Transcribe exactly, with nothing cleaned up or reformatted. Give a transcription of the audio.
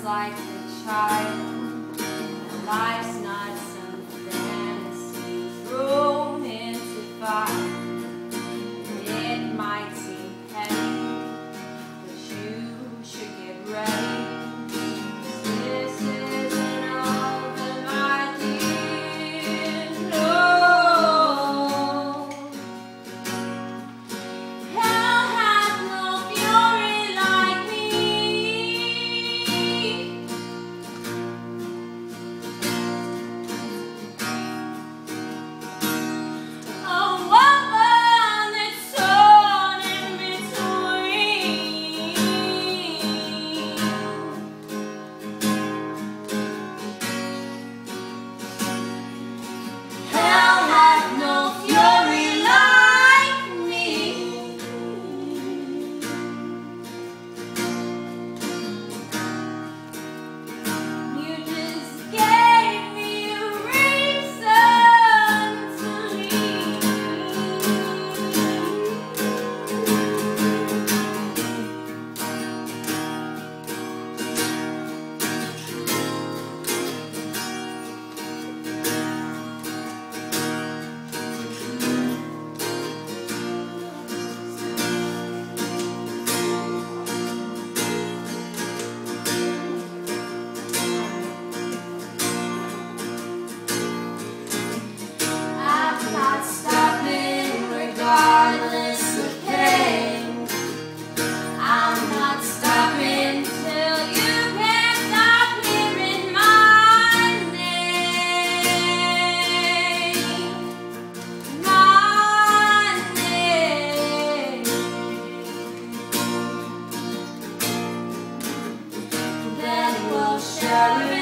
like a child. Life's not some fantasy thrown into fire. It might seem petty, but you should get ready. This isn't all that I did know. Hell has no fury like me. A woman that's torn in between. Hell has no fury like me. You just gave me a reason to leave. I'm not stopping regardless of pain. I'm not stopping till you can't stop hearing my name. My name. Then we'll share it.